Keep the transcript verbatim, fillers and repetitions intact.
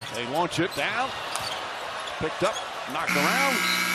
They launch it down. Picked up, knocked around.